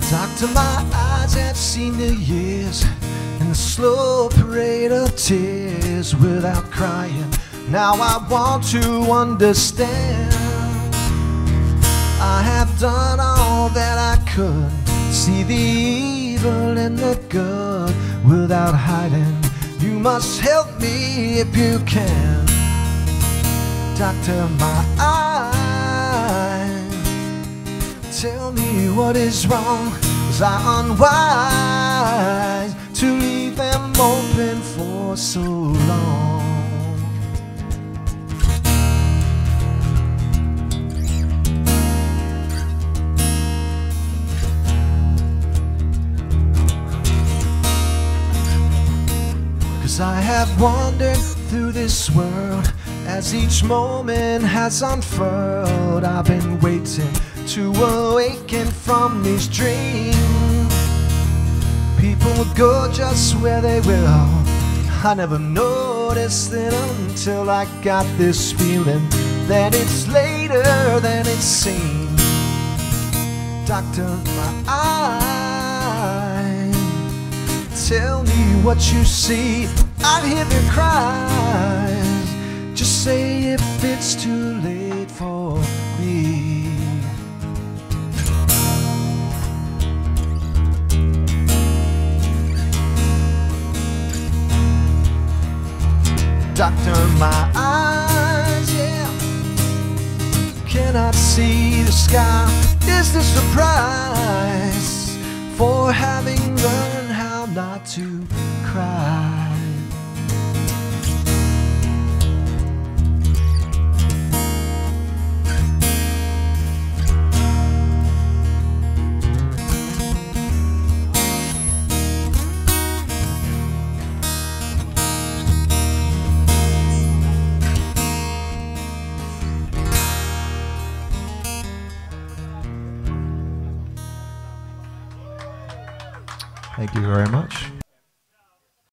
Doctor, my eyes have seen the years and the slow parade of tears without crying. Now I want to understand. I have done all that I could, see the evil and the good without hiding. You must help me if you can. Doctor, my eyes, tell me what is wrong. Was I unwise to leave them open for so long? 'Cause I have wandered through this world as each moment has unfurled. I've been waiting to awaken from these dreams. People will go just where they will. I never noticed it until I got this feeling that it's later than it seems. Doctor, my eyes, tell me what you see. I hear the cries. Just say if it's too late for me. Doctor, my eyes, yeah, cannot see the sky. Is this a price for having learned how not to cry? Thank you very much.